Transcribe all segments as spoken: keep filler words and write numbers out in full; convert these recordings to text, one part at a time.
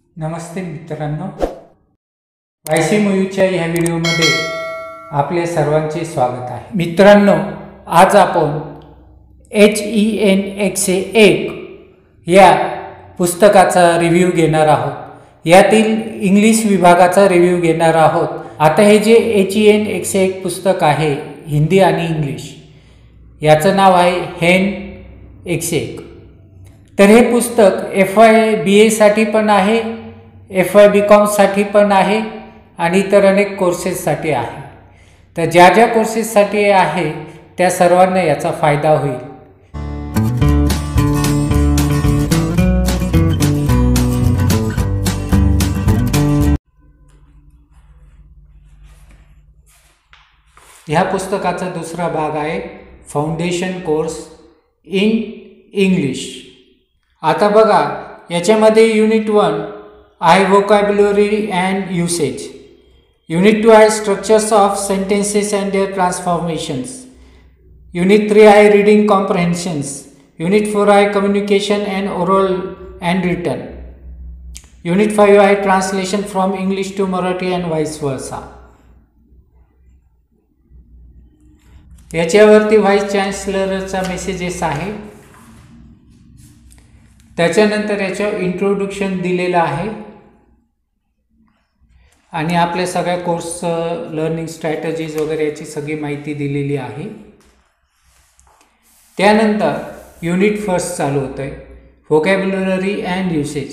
नमस्ते मित्रांनो, वायसी मूव्हीच्या ह्या व्हिडिओमध्ये आपले सर्वांचे स्वागत आहे. मित्रांनो, आज आपण एच ई एन एकशे एक या पुस्तकाचा रिव्ह्यू घेणार आहोत. यातील इंग्लिश विभागाचा रिव्ह्यू घेणार आहोत. आता हे जे एच ई एन एकशे एक पुस्तक आहे हिंदी आणि इंग्लिश, याचं नाव आहे हेन एकशे एक. तर हे पुस्तक एफ वाय बी एसाठी पण आहे, एफ वाय बी कॉमसाठी पण आहे आणि इतर अनेक कोर्सेससाठी आहे. तर ज्या ज्या कोर्सेससाठी आहे त्या सर्वांना याचा फायदा होईल. ह्या पुस्तकाचा दुसरा भाग आहे फाउंडेशन कोर्स इन इंग्लिश. आता बघा, याच्यामध्ये युनिट वन आहे vocabulary and usage, unit two आहे structures of sentences and their transformations, unit three आहे रीडिंग कॉम्प्रहेन्शन्स, युनिट फोर आहे communication and oral and written, unit five आहे translation from English to Marathi and vice versa. याच्यावरती vice चान्सलरचा messages आहे. त्याच्यानंतर याचं introduction दिलेलं आहे आणि आपल्या सगळ्या कोर्स लर्निंग स्ट्रॅटजीज वगैरे याची सगळी माहिती दिलेली आहे. त्यानंतर युनिट फर्स्ट चालू होतं आहे व्होकॅब्युलरी अँड युसेज.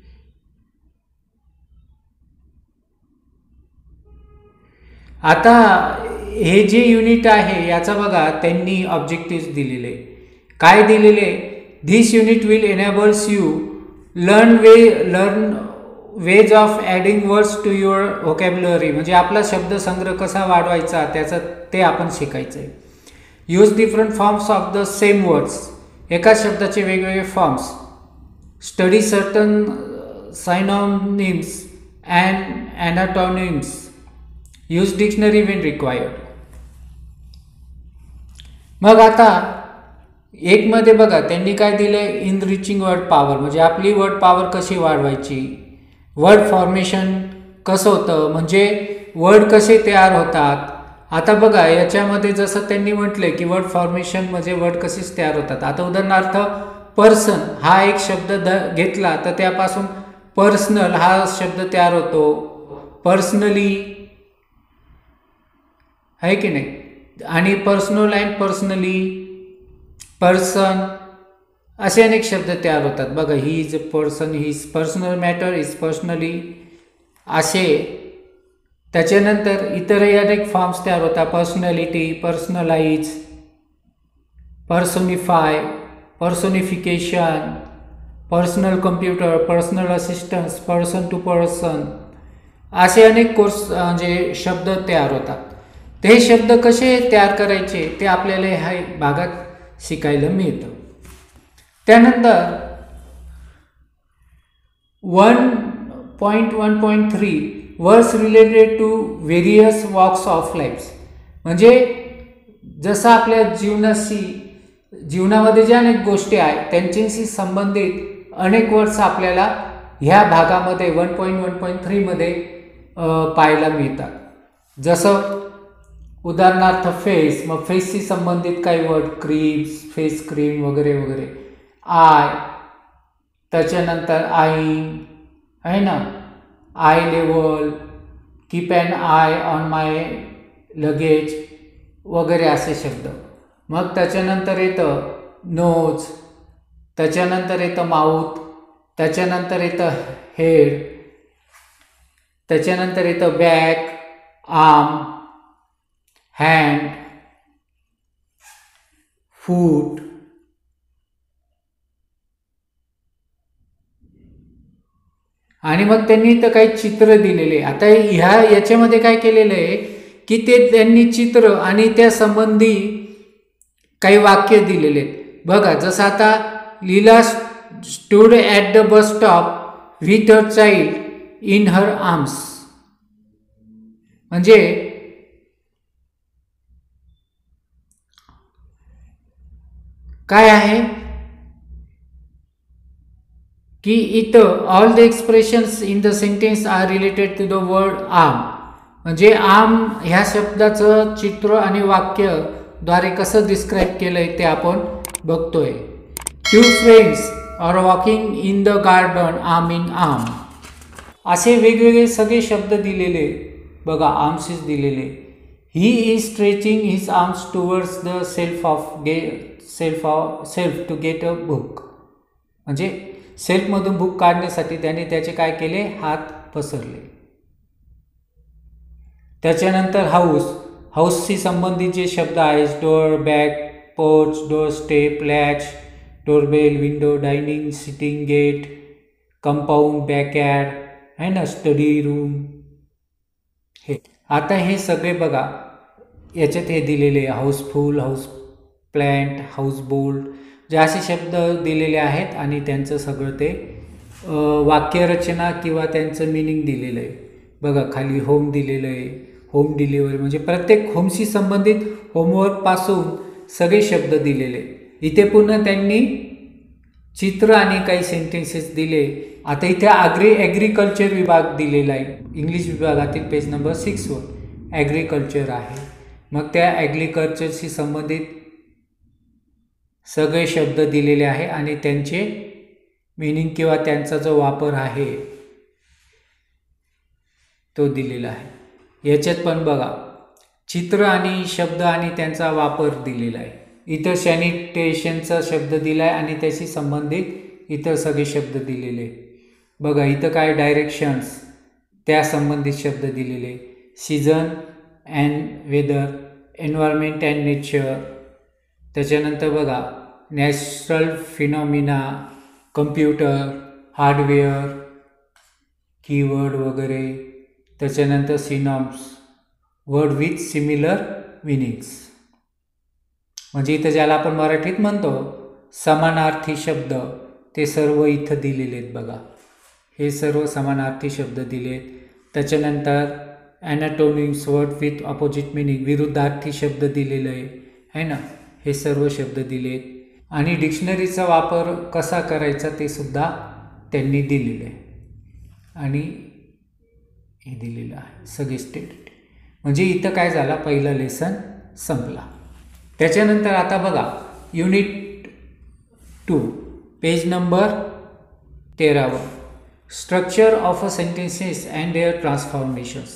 आता हे जे युनिट आहे याचा बघा, त्यांनी ऑब्जेक्टिव्ह दिलेले काय दिलेले. This unit will enables you learn way learn ways of adding words to your vocabulary. म्हणजे आपला शब्दसंग्रह कसा वाढवायचा त्याचं ते आपण शिकायचं आहे. Use different forms of the same words, एका शब्दाचे वेगवेगळे forms. Study certain synonyms and antonyms. Use dictionary when required. मग आता एक मध्ये बघा त्यांनी काय दिलंय, इनरिचिंग वर्ड पॉवर, म्हणजे आपली वर्ड पॉवर कशी वाढवायची, वर्ड फॉर्मेशन कसं होतं, म्हणजे वर्ड कसे तयार होतात. आता बघा याच्यामध्ये जसं त्यांनी म्हटलंय की वर्ड फॉर्मेशन म्हणजे वर्ड कसेच तयार होतात. आता उदाहरणार्थ पर्सन हा एक शब्द द घेतला तर त्यापासून पर्सनल हा शब्द तयार होतो. पर्सनली आहे की नाही, आणि पर्सनल अँड पर्सनली, पर्सन असे अनेक शब्द तयार होतात. बघा, he is a person, he is personal matter, is personally असे. त्याच्यानंतर इतरही अनेक फॉर्म्स तयार होतात. Personality, personalize, personify, personification, personal computer, personal assistance, person to person असे अनेक कोर्स म्हणजे शब्द तयार होतात. ते शब्द कसे तयार करायचे ते आपल्याला ह्या भागात शिकायला मिळतं. त्यानंतर one point one point three words related to various walks of life, म्हणजे जसं आपल्या जीवनाशी जीवनामध्ये ज्या अनेक गोष्टी आहेत त्यांच्याशी संबंधित अनेक वर्ड्स आपल्याला ह्या भागामध्ये वन पॉईंट वन पॉईंट थ्रीमध्ये पाहायला मिळतात. जसं उदाहरणार्थ फेस, मग फेसशी संबंधित काही वर्ड, क्रीम्स, फेस क्रीम वगैरे वगैरे. आय, त्याच्यानंतर आईंग आहे ना, eye level, keep an eye on my luggage वगैरे असे शब्द. मग त्याच्यानंतर येतं नोज, त्याच्यानंतर येतं माउथ, त्याच्यानंतर येतं हेड, त्याच्यानंतर येतं बॅक, आर्म, हँड, फूट, आणि मग त्यांनी इथं काही चित्र दिलेले. आता ह्या याच्यामध्ये काय केलेलं आहे की ते त्यांनी चित्र आणि त्या संबंधी काही वाक्य दिलेले आहेत. बघा, जसं आता Leela stood at the bus stop with her child in her arms, म्हणजे काय आहे, की इथं all the expressions in the sentence are related to the word arm. म्हणजे आर्म ह्या शब्दाचं चित्र आणि वाक्यद्वारे कसं डिस्क्राईब केलंय ते आपण बघतोय. Two friends are walking in the garden arm in arm. असे वेगवेगळे सगळे शब्द दिलेले बघा, आर्म्सच दिलेले. He is stretching his arms towards the shelf of गे shelf of shelf to get a book. म्हणजे सेल्फमधून बुक काढण्यासाठी त्याने त्याचे काय केले, हात पसरले. त्याच्यानंतर हाऊस, हाऊसशी संबंधित जे शब्द आहेत, door, back, porch, door step, latch, doorbell, window, dining, sitting, gate, compound, backyard आहे ना, स्टडी रूम. हे आता हे सगळे बघा याच्यात हे दिलेले houseful, house plant, house bold, जे असे शब्द दिलेले आहेत आणि त्यांचं सगळं ते वाक्यरचना किंवा त्यांचं मिनिंग दिलेलं आहे. बघा खाली होम दिलेलं आहे, होम डिलिव्हरी, म्हणजे प्रत्येक होमशी संबंधित होमवर्कपासून सगळे शब्द दिलेले. इथे पुन्हा त्यांनी चित्र आणि काही सेंटेन्सेस दिले. आता इथे आग्री ॲग्रिकल्चर विभाग दिलेला आहे, इंग्लिश विभागातील पेज नंबर सिक्सवर ॲग्रिकल्चर आहे. मग त्या ॲग्रिकल्चरशी संबंधित सगळे शब्द दिलेले आहे आणि त्यांचे मिनिंग किंवा त्यांचा जो वापर आहे तो दिलेला आहे. याच्यात पण बघा चित्र आणि शब्द आणि त्यांचा वापर दिलेला आहे. इतर सॅनिटेशनचा शब्द दिला आहे आणि त्याशी संबंधित इतर सगळे शब्द दिलेले. बघा इथं काय डायरेक्शन्स, त्या संबंधित शब्द दिलेले. Season and weather, environment and nature. त्याच्यानंतर बघा natural phenomena, computer, hardware, keyword वगैरे. त्याच्यानंतर synonyms, word with similar meanings, म्हणजे इथं ज्याला आपण मराठीत म्हणतो समानार्थी शब्द, ते सर्व इथं दिलेले आहेत. बघा हे सर्व समानार्थी शब्द दिलेत. त्याच्यानंतर antonyms, word with opposite meaning, विरुद्धार्थी शब्द दिलेले आहे है ना, हे सर्व शब्द दिलेत. आणि डिक्शनरीचा वापर कसा करायचा ते सुद्धा त्यांनी दिलेलं आहे आणि हे दिलेलं आहे सगळे स्टेट. म्हणजे इथं काय झाला, पहिला लेसन संपला. त्याच्यानंतर आता बघा युनिट टू पेज नंबर तेरावर, structure of a sentences and their transformations.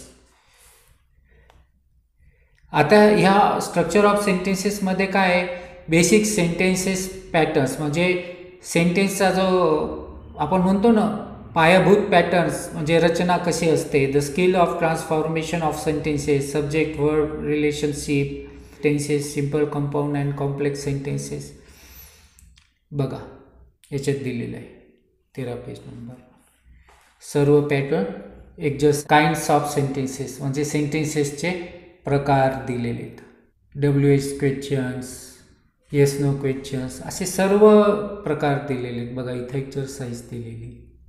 आता ह्या स्ट्रक्चर ऑफ सेंटेन्सेसमध्ये काय आहे, बेसिक सेंटेन्सेस पॅटर्न्स, म्हणजे सेंटेन्सचा जो आपण म्हणतो ना पायाभूत पॅटर्न्स, म्हणजे रचना कशी असते. The skill of transformation of sentences, subject verb relationship, tenses, simple, compound and complex sentences. बघा याच्यात दिलेलं आहे तेरा पेज नंबर. सर्व pattern, exist kinds of sentences, म्हणजे सेंटेन्सेसचे प्रकार दिलेले आहेत. W H questions, yes no questions, असे सर्व प्रकार दिलेले आहेत. बघा इथं एक्सरसाइज दिलेली.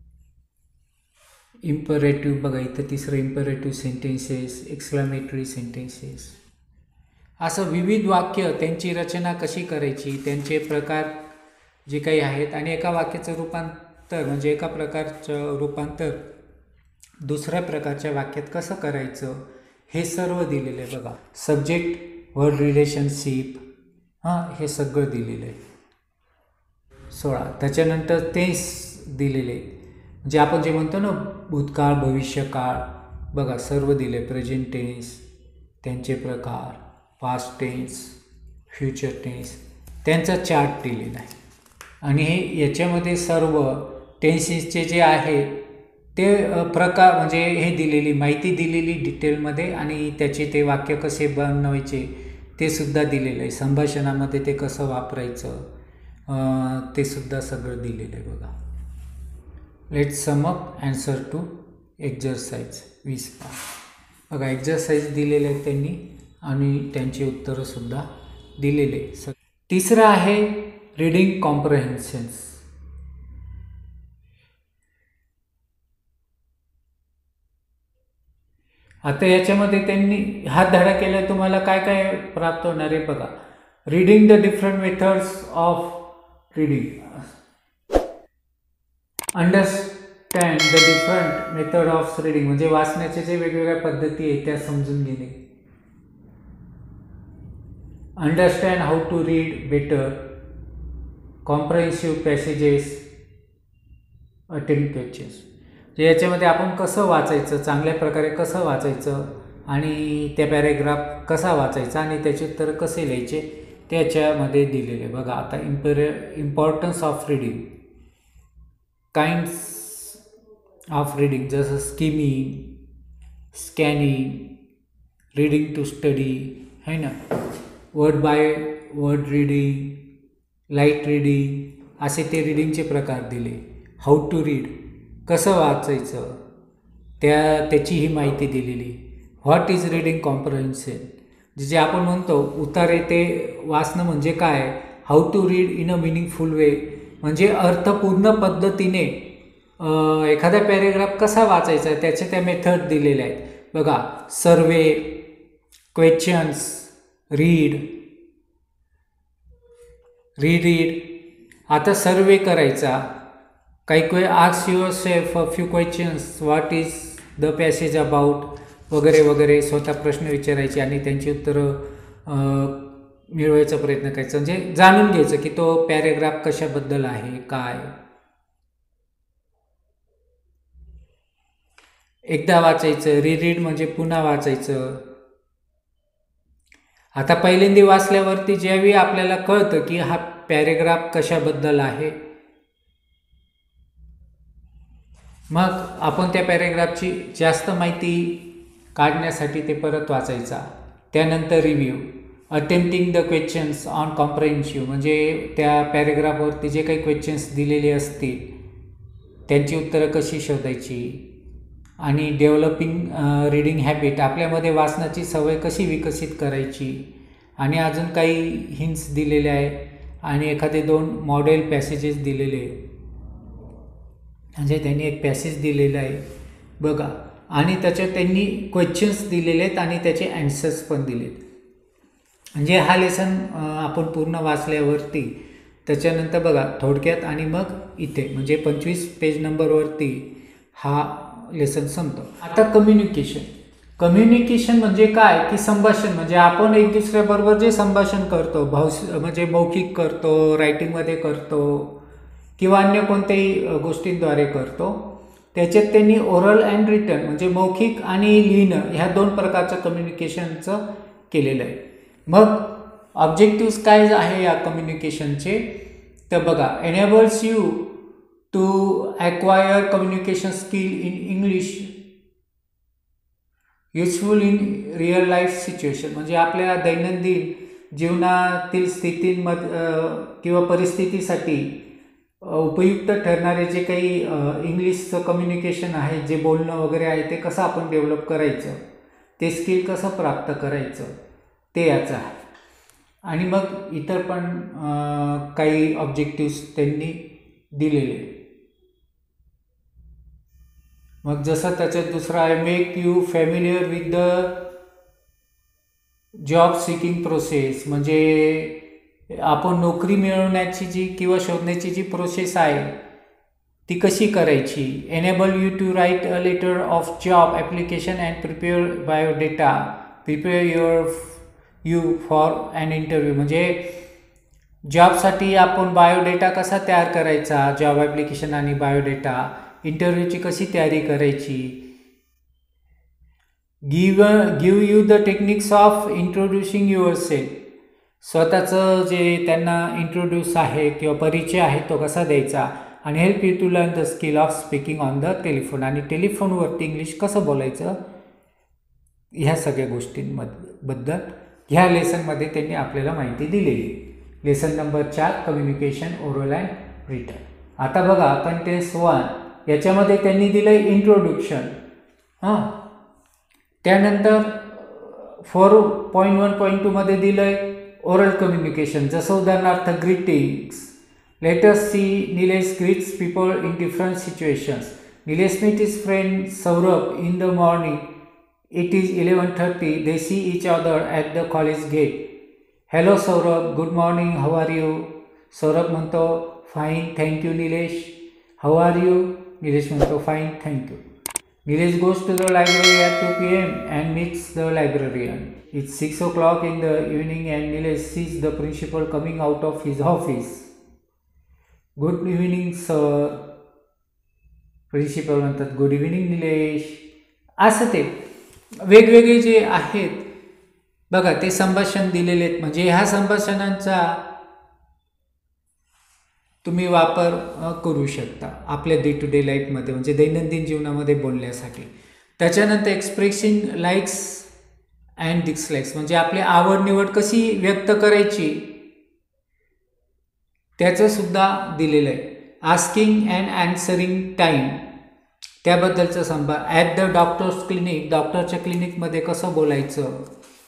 इम्परेटिव्ह, बघा इथं तिसरं इम्परेटिव्ह सेंटेन्सेस, एक्सक्लामेटरी सेंटेन्सेस, असं विविध वाक्य त्यांची रचना कशी करायची, त्यांचे प्रकार जे काही आहेत, आणि एका वाक्याचं रूपांतर म्हणजे एका प्रकारचं रूपांतर दुसऱ्या प्रकारच्या वाक्यात कसं करायचं हे सर्व दिलेलं आहे. बघा सब्जेक्ट वर्ड रिलेशनशिप, हां हे सगळं दिलेलं आहे. सोळा. त्याच्यानंतर टेन्स दिलेले, म्हणजे आपण जे म्हणतो ना भूतकाळ, भविष्यकाळ, बघा सर्व दिले. प्रेझेंट टेन्स, त्यांचे प्रकार, पास्ट टेन्स, फ्युचर टेन्स, त्यांचा चार्ट दिलेला आहे. आणि हे याच्यामध्ये सर्व टेन्सेसचे जे आहे ते प्रकार, म्हणजे हे दिलेली माहिती दिलेली डिटेलमध्ये, आणि त्याचे ते वाक्य कसे बनवायचे ते सुद्धा दिलेलं आहे. संभाषणामध्ये ते कसं वापरायचं ते सुद्धा सगळं दिलेलं आहे. बघा let's sum up answer to exercise वीस पाच. बघा एक्झरसाइज दिलेले आहेत त्यांनी आणि त्यांची उत्तरंसुद्धा दिलेले. स तिसरं आहे रीडिंग कॉम्प्रहेन्शन्स. आता याच्यामध्ये त्यांनी हात धडा केला, तुम्हाला काय काय प्राप्त होणार आहे बघा. Reading the different methods of reading, understand the different method of reading, म्हणजे वाचण्याचे जे वेगवेगळ्या पद्धती आहेत त्या समजून घेणे. Understand how to read better, comprehensive passages, attempt questions. जे याच्यामध्ये आपण कसं वाचायचं, चांगल्या प्रकारे कसं वाचायचं आणि त्या पॅरेग्राफ कसा वाचायचा आणि त्याचे उत्तर कसे लिहायचे त्याच्यामध्ये दिलेले. बघा आता इम्पर importance of reading, kinds of reading जसं skimming, scanning, reading to study है ना, word by word reading, light reading, असे ते रीडिंगचे प्रकार दिले. हाऊ टू रीड, कसं वाचायचं त्या त्याची ही माहिती दिलेली. व्हॉट इज रीडिंग कॉम्प्रहेन्शन, जे आपण म्हणतो उतारे ते वाचणं म्हणजे काय. How to read in a meaningful way, म्हणजे अर्थपूर्ण पद्धतीने एखादा पॅरेग्राफ कसा वाचायचा त्याचे त्या मेथड दिलेल्या आहेत. बघा सर्वे, क्वेश्चन्स, रीड, रीड. आता सर्वे करायचा, काही क्वे ask yourself a few questions, what is the passage about वगैरे वगैरे, स्वतः प्रश्न विचारायचे आणि त्यांची उत्तरं मिळवायचा प्रयत्न करायचा, म्हणजे जाणून घ्यायचं की तो पॅरेग्राफ कशाबद्दल आहे काय. एकदा वाचायचं, रिरीड म्हणजे पुन्हा वाचायचं. आता पहिल्यांदा वाचल्यावरती ज्यावेळी आपल्याला कळतं की हा पॅरेग्राफ कशाबद्दल आहे, मग आपण त्या पॅरेग्राफची जास्त माहिती काढण्यासाठी ते परत वाचायचा. त्यानंतर review, attempting the questions on comprehensive, म्हणजे त्या पॅरेग्राफवरती जे काही क्वेश्चन्स दिलेले असतील त्यांची उत्तरं कशी शोधायची. आणि डेव्हलपिंग रीडिंग हॅबिट, आपल्यामध्ये वाचनाची सवय कशी विकसित करायची. आणि अजून काही हिंट्स दिलेले आहे आणि एखादे दोन मॉडेल पॅसेजेस दिलेले, म्हणजे त्यांनी एक पॅसेज दिलेला आहे बघा, आणि त्याच्यात त्यांनी क्वेश्चन्स दिलेले आहेत आणि त्याचे ॲन्सर्स पण दिलेत. म्हणजे हा लेसन आपण पूर्ण वाचल्यावरती त्याच्यानंतर बघा थोडक्यात आणि मग इथे म्हणजे पंचवीस पेज नंबरवरती हा लेसन संपतो. आता कम्युनिकेशन, कम्युनिकेशन म्हणजे काय की संभाषण, म्हणजे आपण एक दुसऱ्याबरोबर जे संभाषण करतो, भाष म्हणजे मौखिक करतो, रायटिंगमध्ये करतो किंवा अन्य कोणत्याही गोष्टींद्वारे करतो, त्याच्यात त्यांनी ओरल अँड रिटन म्हणजे मौखिक आणि लिहिणं ह्या दोन प्रकारचं कम्युनिकेशनचं केलेलं आहे. मग ऑब्जेक्टिव्स काय आहे या कम्युनिकेशनचे, तर बघा enables you to acquire communication skill in English useful in real life situation, म्हणजे आपल्या दैनंदिन जीवनातील स्थितींमध्ये किंवा परिस्थितीसाठी उपयुक्त ठरणारे जे काही इंग्लिशचं कम्युनिकेशन आहे, जे बोलणं वगैरे आहे ते कसं आपण डेव्हलप करायचं, ते स्किल कसं प्राप्त करायचं ते याचं आहे. आणि मग इतर पण काही ऑब्जेक्टिव्स त्यांनी दिलेले. मग जसं त्याच्यात दुसरं आहे make you familiar with the job seeking process, म्हणजे आपण नोकरी मिळवण्याची जी किंवा शोधण्याची जी प्रोसेस आहे ती कशी करायची. Enable you to write a letter of job application and prepare biodata, prepare your you for an interview, म्हणजे जॉबसाठी आपण बायोडेटा कसा तयार करायचा, जॉब ॲप्लिकेशन आणि बायोडेटा, इंटरव्ह्यूची कशी तयारी करायची. Give give you the techniques of introducing yourself, स्वतःचं जे त्यांना इंट्रोड्यूस आहे किंवा परिचय आहे तो कसा द्यायचा. आणि help you to learn the skill of speaking on the telephone, आणि टेलिफोनवरती इंग्लिश कसं बोलायचं ह्या सगळ्या गोष्टींबद्दल ह्या लेसनमध्ये त्यांनी आपल्याला माहिती दिलेली. लेसन नंबर चार कम्युनिकेशन ओरल अँड रिटन. आता बघा कंटेन्स वन याच्यामध्ये त्यांनी दिलं आहे इंट्रोडक्शन. हां, त्यानंतर फोर पॉईंट वन पॉईंट टूमध्ये दिलं आहे ओरल कम्युनिकेशन, जसं उदाहरणार्थ greetings. Let us see Nilesh greets people in different situations. Nilesh meet his friend Saurabh in the morning. It is eleven thirty. They see each other at the college gate. Hello Saurabh, good morning, how are you. Saurabh म्हणतो fine thank you Nilesh. How are you? Nilesh म्हणतो fine thank you. Nilesh goes to the library at two P M and meets the librarian. It's six O clock in the evening and Nilesh sees the principal coming out of his office. Good evening sir. Principal म्हणतात good evening Nilesh. असं ते वेगवेगळे जे आहेत बघा ते संभाषण दिलेले आहेत. म्हणजे ह्या संभाषणांचा तुम्ही वापर करू शकता आपल्या डे टू डे लाईफमध्ये, म्हणजे दैनंदिन जीवनामध्ये बोलण्यासाठी. त्याच्यानंतर एक्सप्रेसिंग लाईक्स अँड डिसलाईक्स, म्हणजे आपली आवड निवड कशी व्यक्त करायची त्याचं सुद्धा दिलेलं आहे. आस्किंग अँड ॲन्सरिंग टाईम त्याबद्दलचं संभा. ॲट द डॉक्टर्स क्लिनिक, डॉक्टरच्या क्लिनिकमध्ये कसं बोलायचं.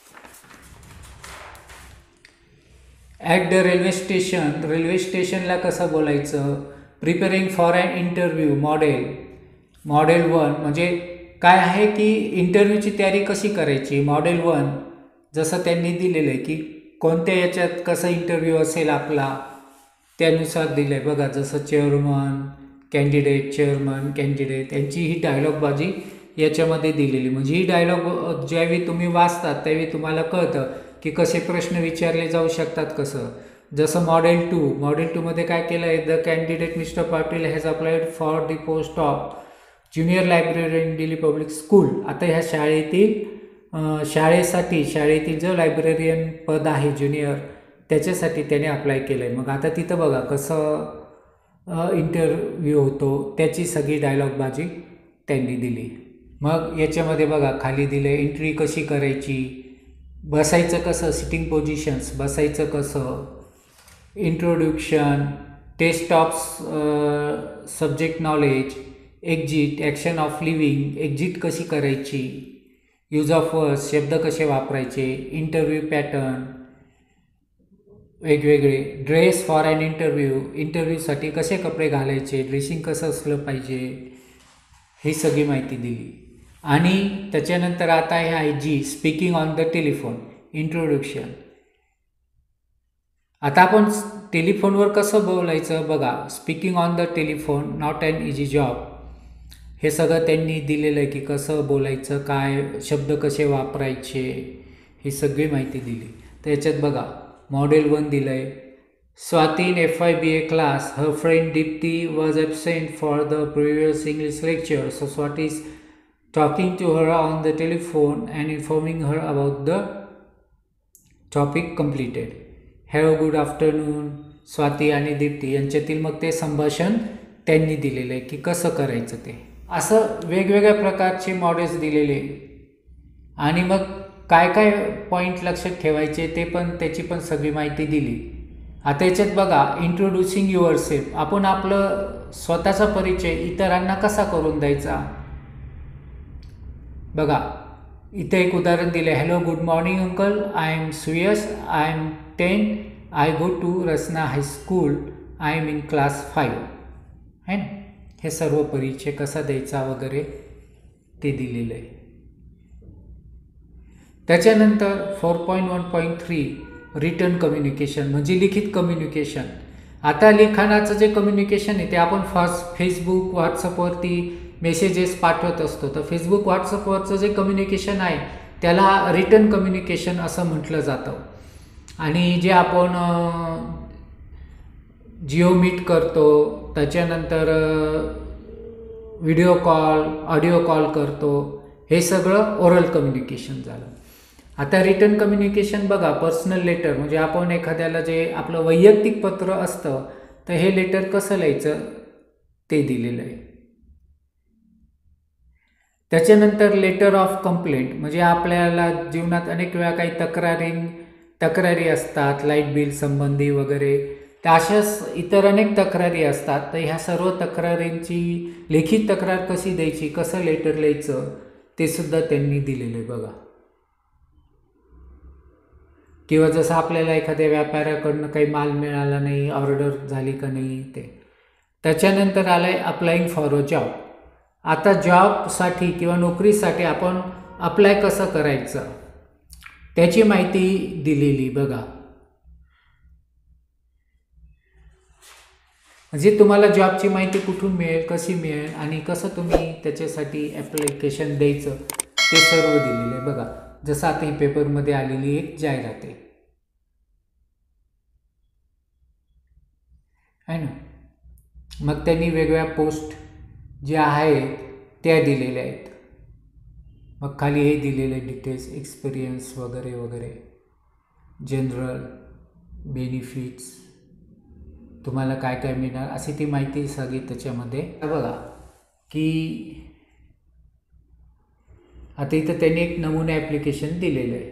At the railway station, railway स्टेशनला कसं बोलायचं. Preparing for an interview model, model one म्हणजे काय आहे की इंटरव्ह्यूची तयारी कशी करायची. मॉडेल वन जसं त्यांनी दिलेलं आहे की कोणत्या याच्यात कसा इंटरव्ह्यू असेल आपला त्यानुसार दिलं आहे बघा. जसं चेअरमन कॅन्डिडेट, चेअरमन कॅन्डिडेट यांची ही डायलॉगबाजी याच्यामध्ये दिलेली. म्हणजे ही डायलॉग ज्यावेळी तुम्ही वाचतात त्यावेळी तुम्हाला कळतं की कसे प्रश्न विचारले जाऊ शकतात कसं. जसं मॉडेल टू, मॉडेल टूमध्ये काय केलं आहे. The candidate mister Patil has applied for the post of junior librarian Delhi public school. आता ह्या शाळेतील शाळेसाठी शाळेतील जो लायब्ररियन पद आहे ज्युनियर त्याच्यासाठी त्याने अप्लाय केलं आहे. मग आता तिथं बघा कसं इंटरव्ह्यू होतो त्याची सगळी डायलॉगबाजी त्यांनी दिली. मग याच्यामध्ये बघा खाली दिलं एंट्री कशी करायची, बसायचं कसं, सिटिंग पोझिशन्स बसायचं कसं, introduction, test of subject knowledge, exit, action of leaving, exit कशी करायची, यूज ऑफ वर्ड्स शब्द कसे वापरायचे, इंटरव्ह्यू पॅटर्न वेगवेगळे, ड्रेस फॉर अन इंटरव्ह्यू, इंटरव्ह्यूसाठी कसे कपडे घालायचे, ड्रेसिंग कसं असलं पाहिजे, ही सगळी माहिती दिली. आणि त्याच्यानंतर आता हे आहे जी speaking on the telephone, introduction. आता आपण टेलिफोनवर कसं बोलायचं बघा. Speaking on the telephone not an easy job, हे सगळं त्यांनी दिलेलं आहे की कसं बोलायचं, काय शब्द कसे वापरायचे, ही सगळी माहिती दिली. त्याच्यात बघा मॉडेल वन दिलं आहे. Swati in F I B A class, her friend Deepti was absent for the previous English lecture, so Swati is talking to her on the telephone and informing her about the topic completed. Have a good afternoon. Swati आणि दीप्ती यांच्यातील मग ते संभाषण त्यांनी दिलेलं आहे की कसं करायचं ते. असं वेगवेगळ्या प्रकारचे मॉडेल्स दिलेले आणि मग काय काय पॉईंट लक्षात ठेवायचे ते पण त्याची पण सगळी माहिती दिली. आता याच्यात बघा इंट्रोड्युसिंग युअर सेल्फ, आपण आपलं स्वतःचा परिचय इतरांना कसा करून द्यायचा बघा. इथं एक उदाहरण दिलं आहे. Hello good morning uncle, I am Suyash, I am ten, I go to Rasna high school, I am in class five. है ना, हे सर्व परिचय कसा द्यायचा वगैरे ते दिलेलं आहे. त्याच्यानंतर four point one point three written communication म्हणजे लिखित कम्युनिकेशन. आता लिखाणाचं जे कम्युनिकेशन आहे ते आपण फास्ट फेसबुक व्हॉट्सअपवरती मेसेजेस पाठवत असतो. तर फेसबुक व्हॉट्सअपवरचं जे कम्युनिकेशन आहे त्याला रिटर्न कम्युनिकेशन असं म्हटलं जातं. आणि जे आपण जिओ मीट करतो, त्याच्यानंतर व्हिडिओ कॉल, ऑडिओ कॉल करतो, हे सगळं ओरल कम्युनिकेशन झालं. आता रिटर्न कम्युनिकेशन बघा पर्सनल लेटर म्हणजे आपण एखाद्याला जे आपलं वैयक्तिक पत्र असतं तर हे लेटर कसं लिहायचं ते दिलेलं आहे. त्याच्यानंतर लेटर ऑफ कंप्लेंट म्हणजे आपल्याला जीवनात अनेक वेळा काही तक्रारी तक्रारी असतात, लाईट बिल संबंधी वगैरे, तर अशाच इतर अनेक तक्रारी असतात. तर ह्या सर्व तक्रारींची लेखी तक्रार कशी द्यायची, कसं लेटर लिहायचं ते सुद्धा त्यांनी दिलेलं आहे बघा. किंवा जसं आपल्याला एखाद्या व्यापाऱ्याकडनं काही माल मिळाला नाही, ऑर्डर झाली का नाही ते. त्याच्यानंतर आलं आहे अप्लाईंग फॉर अ जॉब. आता जॉबसाठी किंवा नोकरीसाठी आपण अप्लाय कसं करायचं त्याची माहिती दिलेली बघा. म्हणजे तुम्हाला जॉबची माहिती कुठून मिळेल, कशी मिळेल आणि कसं तुम्ही त्याच्यासाठी ॲप्लिकेशन द्यायचं ते सर्व दिलेलं आहे बघा. जसं आता ही पेपरमध्ये आलेली एक जाहिरात आहे आहे ना. मग त्यांनी वेगवेगळ्या पोस्ट ज्या आहेत त्या दिलेल्या आहेत. मग खाली हे दिलेले डिटेल्स, एक्सपिरियन्स वगैरे वगैरे, जनरल बेनिफिट्स, तुम्हाला काय काय मिळणार अशी ती माहिती सगळी त्याच्यामध्ये बघा. की आता इथं त्यांनी एक नमुना ॲप्लिकेशन दिलेलं आहे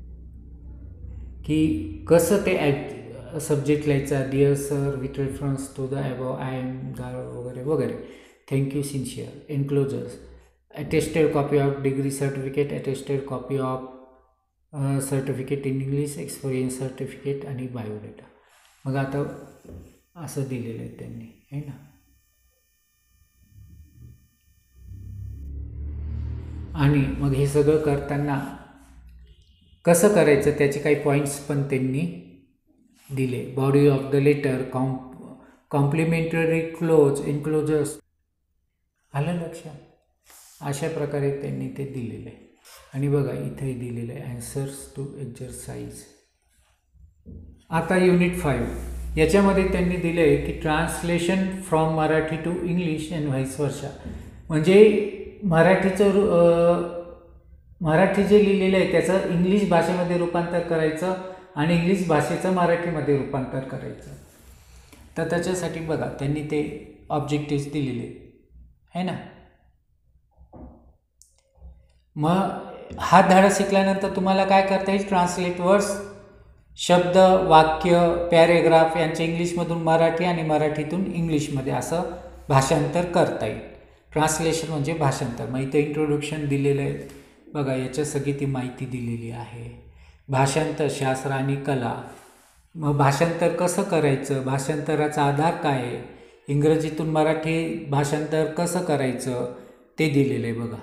की कसं ते ॲप सब्जेक्ट लिहायचा. Dear sir, with reference to the above I am गार वगैरे वगैरे, thank you sincere, enclosures, attested copy of degree certificate, attested copy of certificate in English, experience certificate आणि बायोडेटा. मग आता असं दिलेलं आहे त्यांनी आहे ना. आणि मग हे सगळं करताना कसं करायचं त्याचे काही पॉईंट्स पण त्यांनी दिले. बॉडी ऑफ द लेटर, कॉम्प कॉम्प्लिमेंटरी क्लोज, एन्क्लोजर्स, आलं लक्षात. अशा प्रकारे त्यांनी ते दिलेलं आहे. आणि बघा इथंही दिलेलं आहे ॲन्सर्स टू एक्झरसाइज. आता युनिट फाईव्ह याच्यामध्ये त्यांनी दिलं आहे की translation from Marathi to English and vice versa. म्हणजे मराठीचं मराठी जे लिहिलेलं आहे त्याचं इंग्लिश भाषेमध्ये रूपांतर करायचं आणि इंग्लिश भाषेचं मराठीमध्ये रूपांतर करायचं. तर त्याच्यासाठी बघा त्यांनी ते ऑब्जेक्टिव्स दिलेले आहे ना. मग हा धडा शिकल्यानंतर तुम्हाला काय करता येईल, ट्रान्सलेट वर्ड्स, शब्द, वाक्य, पॅरेग्राफ यांचे इंग्लिशमधून मराठी आणि मराठीतून इंग्लिशमध्ये असं भाषांतर करता येईल. ट्रान्सलेशन म्हणजे भाषांतर. मग इथं इंट्रोडक्शन दिलेलं आहे बघा, याच्या सगळी ती माहिती दिलेली आहे. भाषांतर, शास्त्र आणि कला. मग भाषांतर कसं करायचं, भाषांतराचा आधार काय आहे, इंग्रजीतून मराठी भाषांतर कसं करायचं ते दिलेलं आहे बघा.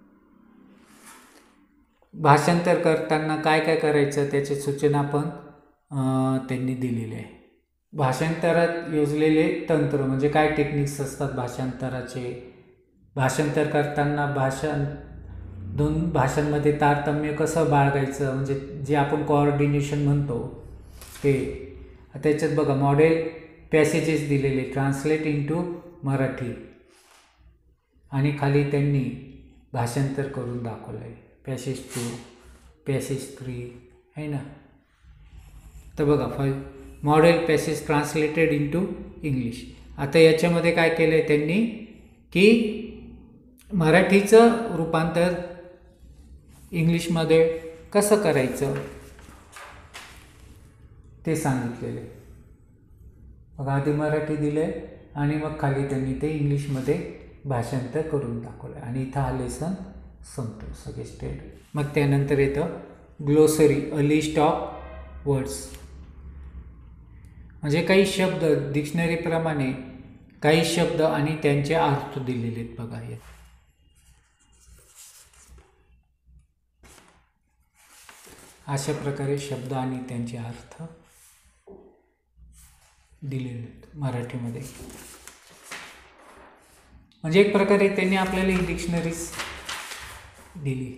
भाषांतर करताना काय काय करायचं त्याची सूचना पण त्यांनी दिलेली आहे. भाषांतरात योजलेले तंत्र म्हणजे काय टेक्निक्स असतात भाषांतराचे. भाषांतर करताना भाषा दोन भाषांमध्ये तारतम्य कसं बाळगायचं म्हणजे जे आपण कोऑर्डिनेशन म्हणतो ते. त्याच्यात बघा मॉडेल पॅसेजेस दिलेले, ट्रान्सलेट इंटू मराठी, आणि खाली त्यांनी भाषांतर करून दाखवलं आहे. पॅसेज टू, पॅसेज थ्री आहे ना. तर बघा five model passage translated into English. आता याच्यामध्ये काय केलं आहे त्यांनी की मराठीचं रूपांतर इंग्लिशमध्ये कसं करायचं ते सांगितलेलं आहे. मग आधी मराठी दिलं आहे आणि मग खाली त्यांनी ते इंग्लिशमध्ये भाषांतर करून दाखवलं. आणि इथं हा लेसन संपतो सजेस्टेड. मग त्यानंतर येतं glossary, a list of words, म्हणजे काही शब्द डिक्शनरीप्रमाणे काही शब्द आणि त्यांचे अर्थ दिलेले आहेत बघा. हे अशा प्रकारे शब्द आणि त्यांचे अर्थ दिलेले आहेत मराठीमध्ये. म्हणजे एक प्रकारे त्यांनी आपल्याला ही डिक्शनरीज दिली.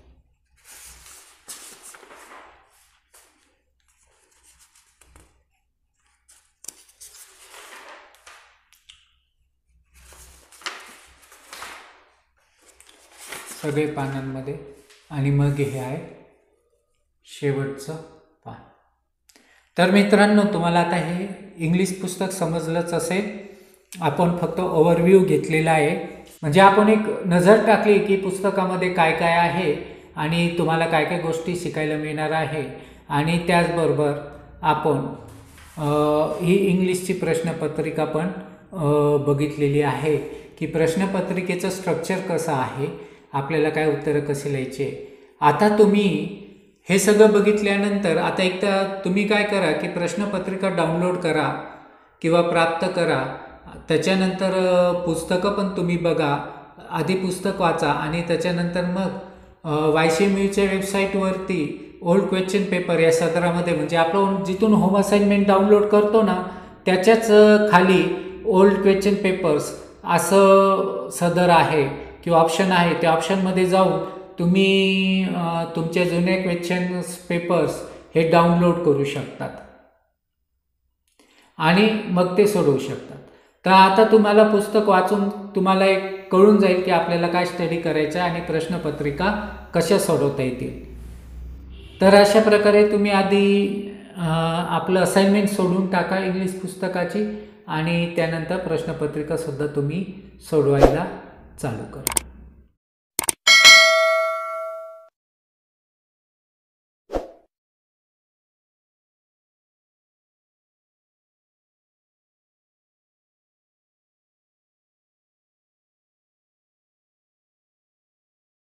सगळे पानांमध्ये. आणि मग हे आहे शेवटचं पान. तर मित्रांनो तुम्हाला आता हे इंग्लिश पुस्तक समजलंच असेल. आपण फक्त ओव्हरव्ह्यू घेतलेला आहे, म्हणजे आपण एक नजर टाकली की पुस्तकामध्ये काय काय आहे आणि तुम्हाला काय काय गोष्टी शिकायला मिळणार आहे. आणि त्याचबरोबर आपण ही इंग्लिशची प्रश्नपत्रिका पण बघितलेली आहे की प्रश्नपत्रिकेचं स्ट्रक्चर कसं आहे, आपल्याला काय उत्तरं कशी लिहायचे. आता तुम्ही हे सगळं बघितल्यानंतर आता एकदा तुम्ही काय करा की प्रश्नपत्रिका डाउनलोड करा किंवा प्राप्त करा. त्याच्यानंतर पुस्तकं पण तुम्ही बघा, आधी पुस्तक वाचा आणि त्याच्यानंतर मग वाय सी एम यूच्या वेबसाईटवरती ओल्ड क्वेश्चन पेपर या सदरामध्ये म्हणजे आपण जिथून होम असाइनमेंट डाउनलोड करतो ना त्याच्याच खाली ओल्ड क्वेश्चन पेपर्स असं सदर आहे किंवा ऑप्शन आहे, त्या ऑप्शनमध्ये जाऊन तुम्ही तुमचे जुने क्वेश्चन पेपर्स हे डाउनलोड करू शकतात आणि मग ते सोडवू शकतात. तर आता तुम्हाला पुस्तक वाचून तुम्हाला एक कळून जाईल की आपल्याला काय स्टडी करायचं आहे आणि प्रश्नपत्रिका कशा सोडवता येतील. तर अशा प्रकारे तुम्ही आधी आपलं असाइनमेंट सोडून टाका इंग्लिश पुस्तकाची आणि त्यानंतर प्रश्नपत्रिका सुद्धा तुम्ही सोडवायला चालू करा.